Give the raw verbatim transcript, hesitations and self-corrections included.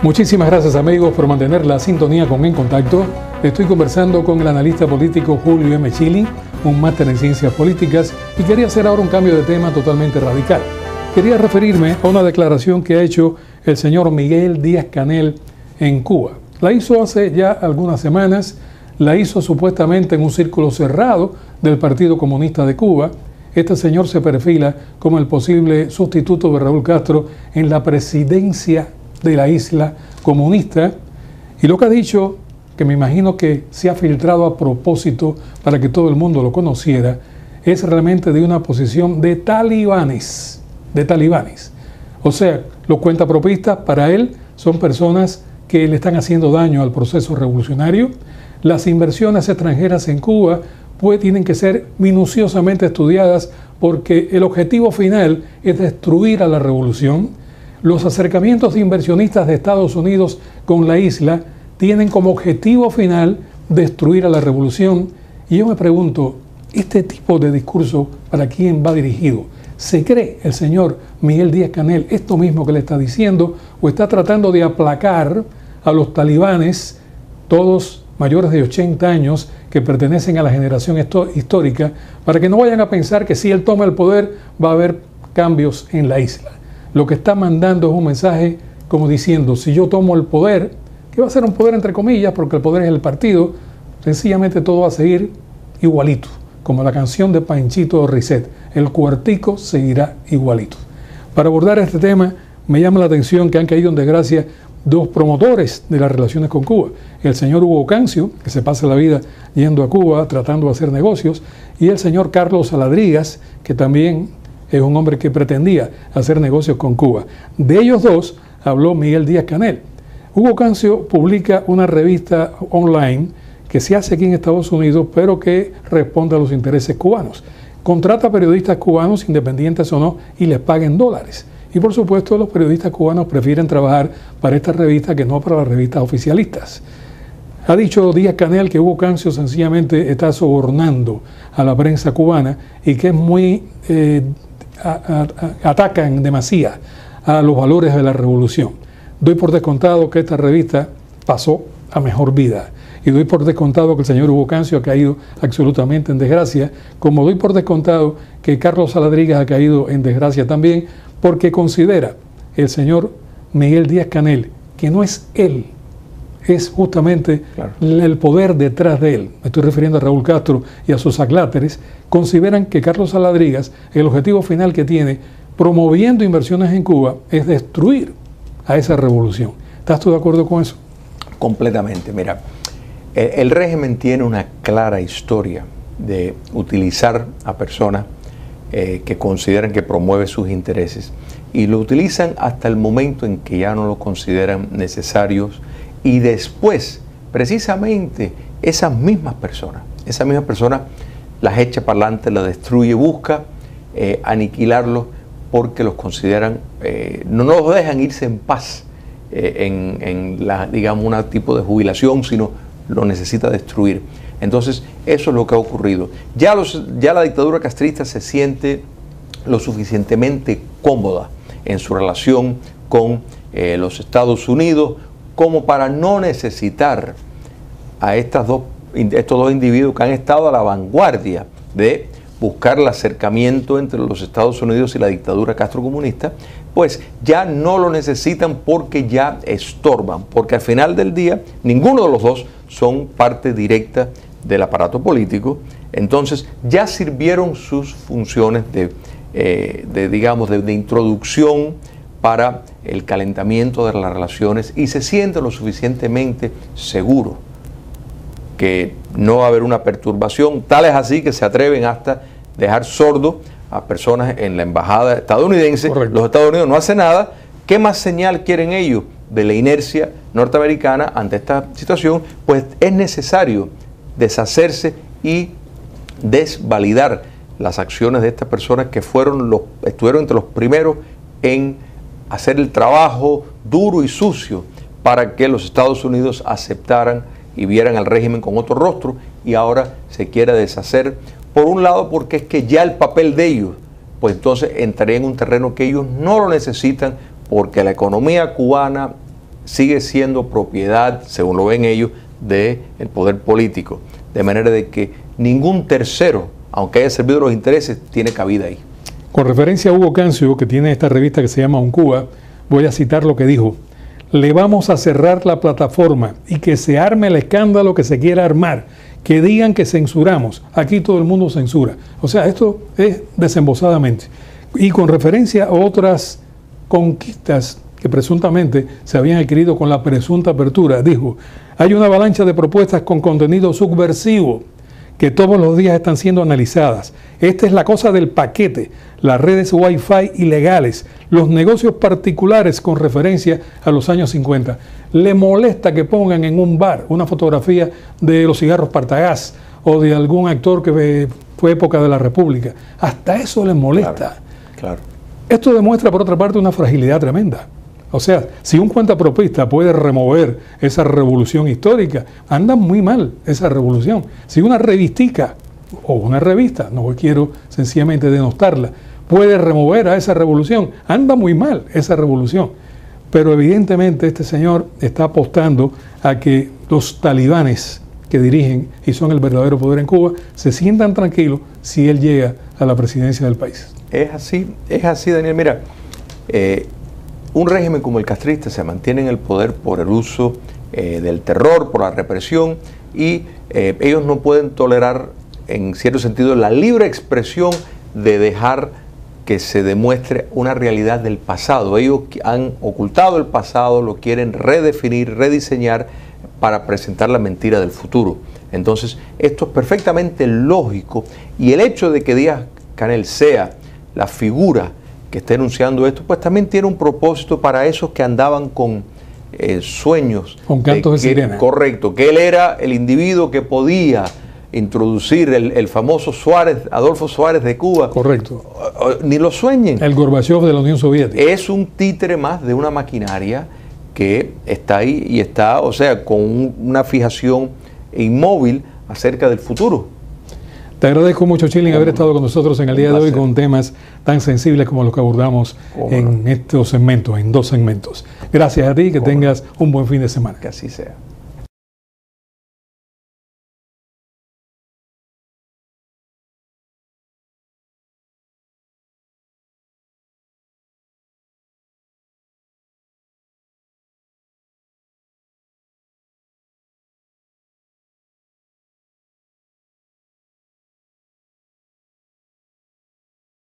Muchísimas gracias, amigos, por mantener la sintonía con En Contacto. Estoy conversando con el analista político Julio M. Chili, un máster en ciencias políticas, y quería hacer ahora un cambio de tema totalmente radical. Quería referirme a una declaración que ha hecho el señor Miguel Díaz-Canel en Cuba. La hizo hace ya algunas semanas, la hizo supuestamente en un círculo cerrado del Partido Comunista de Cuba. Este señor se perfila como el posible sustituto de Raúl Castro en la presidencia de la isla comunista, y lo que ha dicho, que me imagino que se ha filtrado a propósito para que todo el mundo lo conociera, es realmente de una posición de talibanes, de talibanes. O sea, los cuentapropistas para él son personas que le están haciendo daño al proceso revolucionario. Las inversiones extranjeras en Cuba pues tienen que ser minuciosamente estudiadas porque el objetivo final es destruir a la revolución. Los acercamientos de inversionistas de Estados Unidos con la isla tienen como objetivo final destruir a la revolución. Y yo me pregunto, ¿este tipo de discurso para quién va dirigido? ¿Se cree el señor Miguel Díaz-Canel esto mismo que le está diciendo o está tratando de aplacar a los talibanes, todos mayores de ochenta años, que pertenecen a la generación histórica, para que no vayan a pensar que si él toma el poder va a haber cambios en la isla? Lo que está mandando es un mensaje como diciendo, si yo tomo el poder, que va a ser un poder entre comillas, porque el poder es el partido, sencillamente todo va a seguir igualito, como la canción de Panchito Risset, el cuartico seguirá igualito. Para abordar este tema, me llama la atención que han caído en desgracia dos promotores de las relaciones con Cuba, el señor Hugo Cancio, que se pasa la vida yendo a Cuba tratando de hacer negocios, y el señor Carlos Saladrigas, que también es un hombre que pretendía hacer negocios con Cuba. De ellos dos habló Miguel Díaz-Canel. Hugo Cancio publica una revista online que se hace aquí en Estados Unidos, pero que responde a los intereses cubanos. Contrata periodistas cubanos, independientes o no, y les paga en dólares. Y por supuesto los periodistas cubanos prefieren trabajar para esta revista que no para las revistas oficialistas. Ha dicho Díaz-Canel que Hugo Cancio sencillamente está sobornando a la prensa cubana y que es muy... Eh, A, a, atacan demasiado a los valores de la revolución. Doy por descontado que esta revista pasó a mejor vida y doy por descontado que el señor Hugo Cancio ha caído absolutamente en desgracia, como doy por descontado que Carlos Saladrigas ha caído en desgracia también, porque considera el señor Miguel Díaz-Canel que no es él, es justamente claro. el poder detrás de él. Me estoy refiriendo a Raúl Castro y a sus acláteres. Consideran que Carlos Saladrigas, el objetivo final que tiene promoviendo inversiones en Cuba es destruir a esa revolución. ¿Estás tú de acuerdo con eso? Completamente. Mira, el régimen tiene una clara historia de utilizar a personas eh, que consideran que promueve sus intereses y lo utilizan hasta el momento en que ya no lo consideran necesarios. Y después, precisamente, esas mismas personas, esas mismas personas las echa para adelante, las destruye, busca eh, aniquilarlos porque los consideran, eh, no los dejan irse en paz eh, en, en la, digamos, un tipo de jubilación, sino lo necesita destruir. Entonces, eso es lo que ha ocurrido. Ya, los, ya la dictadura castrista se siente lo suficientemente cómoda en su relación con eh, los Estados Unidos, como para no necesitar a estas dos, estos dos individuos que han estado a la vanguardia de buscar el acercamiento entre los Estados Unidos y la dictadura castrocomunista, pues ya no lo necesitan porque ya estorban, porque al final del día ninguno de los dos son parte directa del aparato político. Entonces ya sirvieron sus funciones de, eh, de digamos, de, de introducción para el calentamiento de las relaciones y se siente lo suficientemente seguro que no va a haber una perturbación, tal es así que se atreven hasta dejar sordo a personas en la embajada estadounidense. Correcto. Los Estados Unidos no hacen nada. ¿Qué más señal quieren ellos de la inercia norteamericana ante esta situación? Pues es necesario deshacerse y desvalidar las acciones de estas personas que fueron los, estuvieron entre los primeros en hacer el trabajo duro y sucio para que los Estados Unidos aceptaran y vieran al régimen con otro rostro, y ahora se quiere deshacer, por un lado porque es que ya el papel de ellos, pues entonces entraría en un terreno que ellos no lo necesitan, porque la economía cubana sigue siendo propiedad, según lo ven ellos, del poder político. De manera de que ningún tercero, aunque haya servido los intereses, tiene cabida ahí. Con referencia a Hugo Cancio, que tiene esta revista que se llama UNCUBA, voy a citar lo que dijo. Le vamos a cerrar la plataforma y que se arme el escándalo que se quiera armar. Que digan que censuramos. Aquí todo el mundo censura. O sea, esto es desembosadamente. Y con referencia a otras conquistas que presuntamente se habían adquirido con la presunta apertura, dijo, hay una avalancha de propuestas con contenido subversivo que todos los días están siendo analizadas. Esta es la cosa del paquete, las redes Wi-Fi ilegales, los negocios particulares con referencia a los años cincuenta. Le molesta que pongan en un bar una fotografía de los cigarros Partagás o de algún actor que fue época de la República. Hasta eso les molesta. Claro, claro. Esto demuestra, por otra parte, una fragilidad tremenda. O sea, si un cuentapropista puede remover esa revolución histórica, anda muy mal esa revolución. Si una revistica o una revista, no quiero sencillamente denostarla, puede remover a esa revolución, anda muy mal esa revolución. Pero evidentemente este señor está apostando a que los talibanes que dirigen y son el verdadero poder en Cuba se sientan tranquilos si él llega a la presidencia del país. Es así, es así, Daniel. Mira, eh, un régimen como el castrista se mantiene en el poder por el uso eh, del terror, por la represión, y eh, ellos no pueden tolerar, en cierto sentido, la libre expresión de dejar que se demuestre una realidad del pasado. Ellos han ocultado el pasado, lo quieren redefinir, rediseñar para presentar la mentira del futuro. Entonces, esto es perfectamente lógico, y el hecho de que Díaz-Canel sea la figura que está enunciando esto, pues también tiene un propósito para esos que andaban con eh, sueños. Con cantos de, de sirena. Correcto, que él era el individuo que podía introducir el, el famoso Suárez, Adolfo Suárez de Cuba. Correcto. O, o, ni lo sueñen. El Gorbachov de la Unión Soviética. Es un títere más de una maquinaria que está ahí y está, o sea, con un, una fijación inmóvil acerca del futuro. Te agradezco mucho, Schilling, haber estado con nosotros en el día de hoy con temas tan sensibles como los que abordamos en estos segmentos, en dos segmentos. Gracias a ti, que tengas un buen fin de semana. Que así sea.